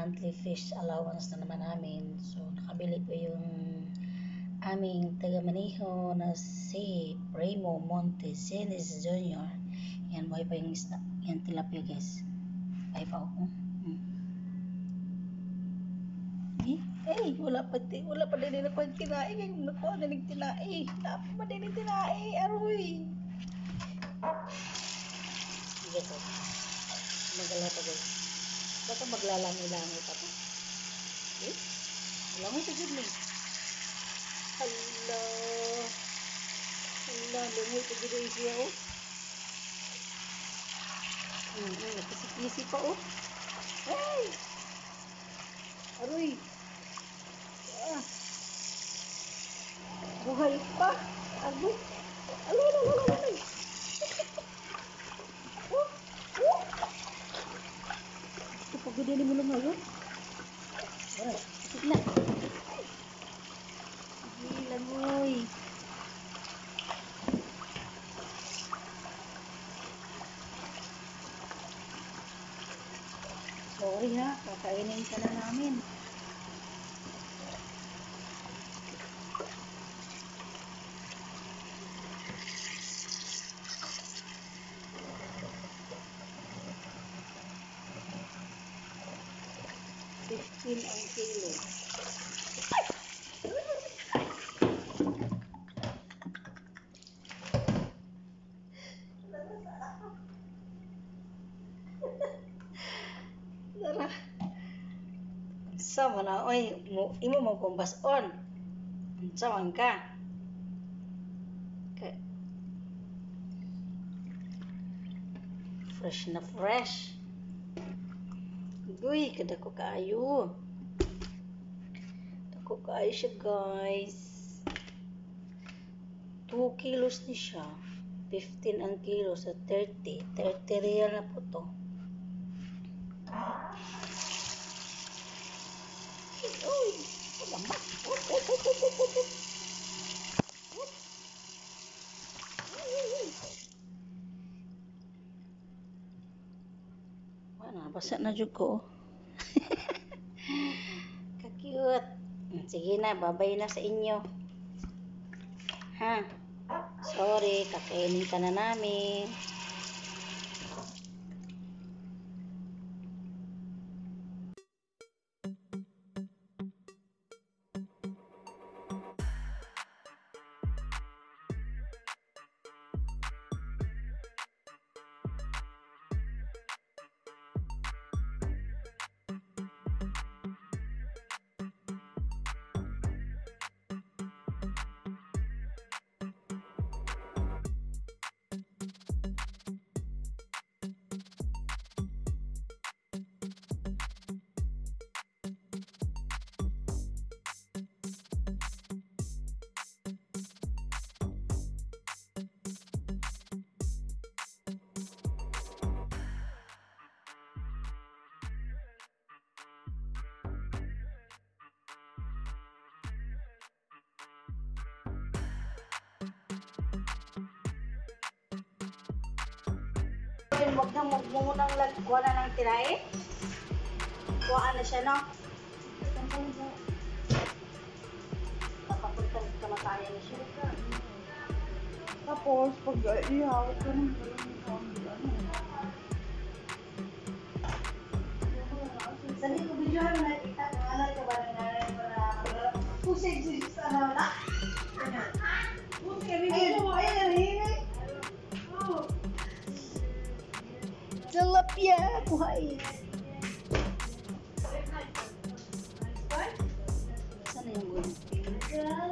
monthly fish allowance na naman namin. So, nakabili po yung aming taga-maneho na si Primo Montesinos Jr. Yan, buhay pa yung isda. Yan, tilapia guys. Ay pa ako. Wala pa din ako yung tinae. Nakuha na ng tinae. Wala pa din yung tinae. Aroy. Sige to. Magala pa guys. Baka maglalangi-langi pa to. Langi pa dyan eh. Hala, langi pa dyan eh siya oh. Nakisip-isip pa oh. Hey! Aroy. Buhay pa. Agoy. Alay. Pagod mo lang ngayon. Sige na. Sige lang, oy. Sorry ha, kakainin ka na namin. $15 ang kilo. Tara. Sama na, oy, imo mo kumbas on. Saman ka. Fresh na fresh. Uy, kadako kaayo. Dako kaayo siya, guys. 2 kilos ni siya. 15 ang kilo sa 30. 30 real na po to. Uy, salamat. Basa na jud ko. Ka-cute. Sige na, babay na sa inyo. Ha? Sorry, kakainin ka na namin. Huwag mo munang kuha na ng tirahe. Kuhaan na siya, no? Papapunta sa kamatayan na siya. Tapos, pag ihaw, ganun Sabi ko, videohan mo na kita. Nangalan ka ba ng nanay para pusig sa ano na? Pusig, video mo. Ayan, narinig. Tilapia, buhay. Sana yung gulong?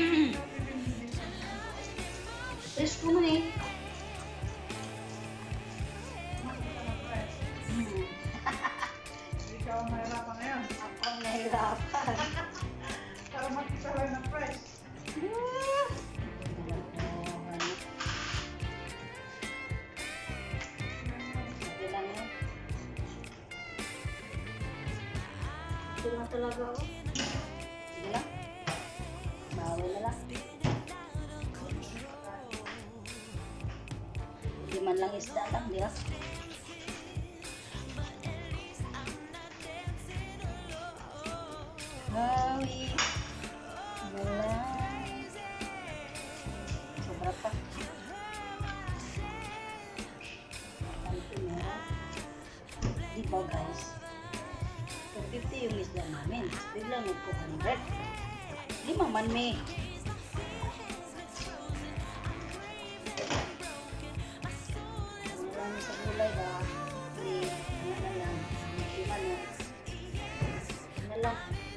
Tres ko man eh. Ikaw ang mahirapan ngayon. Ako ang nahirapan. Para makita lang ng price. Sabi lang yun. Ito lang talaga ako. Sige lang. Bawal na lang. Hindi man lang isda lang, di ba? Bawi. Wala. Sobra pa. Tanto meron. Di ba guys? 250 yung isda namin. Biglang nag-200. Lima man may. Wala sa gulay ba? Hindi. Ano na lang. Lima na. Ano lang.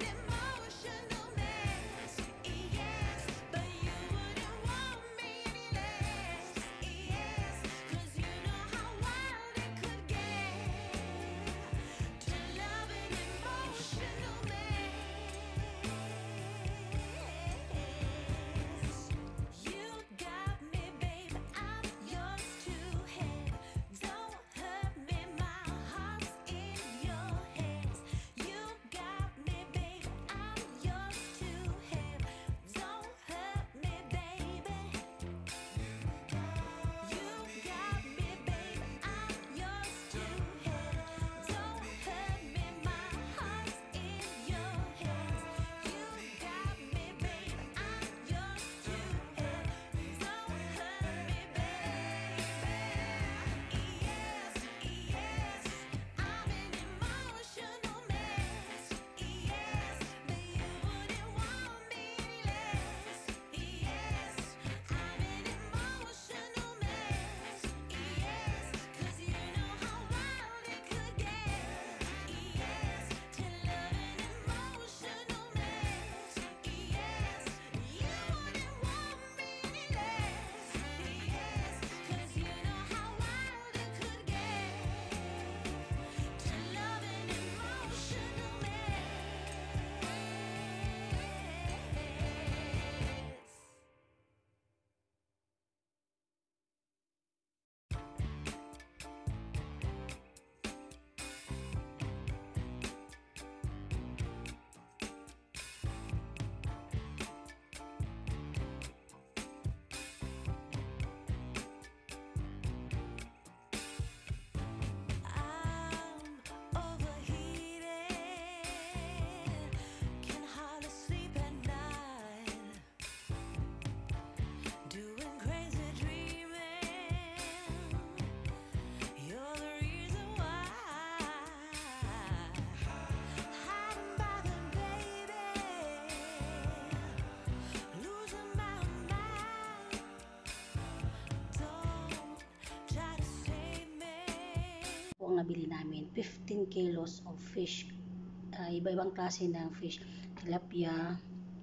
Ang nabili namin 15 kilos of fish, iba-ibang klase ng fish, tilapia.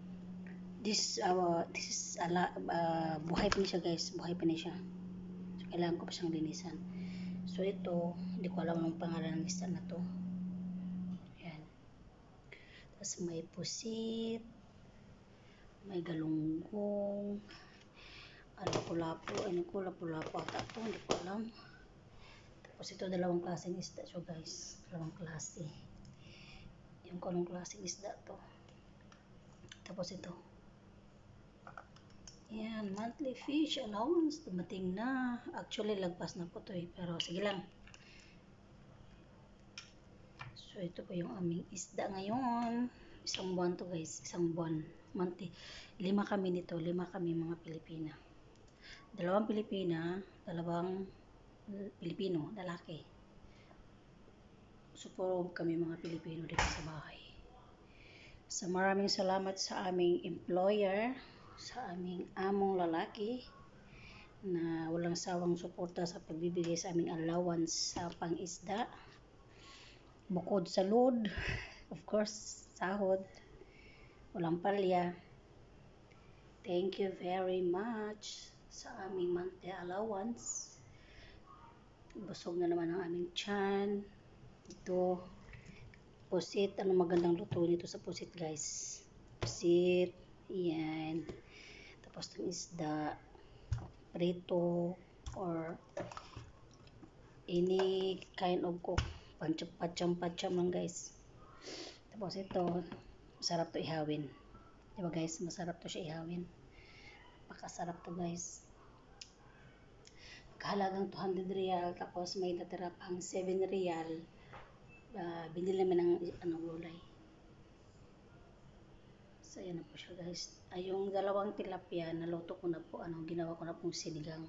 This is buhay pa niya siya guys, buhay pa niya siya, so kailangan ko pa siyang linisan. So ito, hindi ko alam anong pangalan ng isda na to. Ayan. Tapos may pusit, may galunggong, lapu-lapu ata to, hindi ko alam. Tapos ito, dalawang klaseng isda siya guys. Dalawang klase. Yung anong klaseng isda to. Tapos ito. Yan, monthly fish allowance. Dumating na. Actually, lagpas na po to eh. Pero sige lang. So ito po yung aming isda ngayon. Isang buwan to guys. Isang buwan. Monthly. 5 kami nito. 5 kami mga Pilipina. 2 Pilipina. 2 Pilipino, lalaki. So puro kami mga Pilipino dito sa bahay. So maraming salamat sa aming employer, sa aming among lalaki na walang sawang suporta sa pagbibigay sa aming allowance sa pang-isda. Bukod sa load, of course, sahod, walang palya. Thank you very much sa aming monthly allowance. Busog na naman ang aming tiyan. Ito, pusit. Ano magandang luto nito sa pusit, guys? Pusit. Yan. Tapos itong isda. Prito. Or any kind of cook. Pacham-pacham lang, guys. Tapos ito, masarap to ihawin. Diba, guys? Masarap to siya ihawin. Pakasarap to, guys. Kahalagang 200 real, tapos may natira pang 7 real. Binili namin ng gulay. So, ayan na po siya, guys. Yung dalawang tilapia, naluto ko na po, ginawa ko na pong sinigang.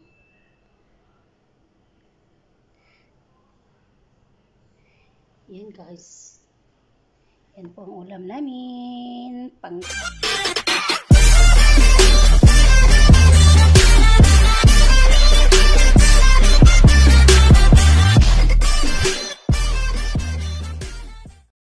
Yan, guys. Yan po ang ulam namin.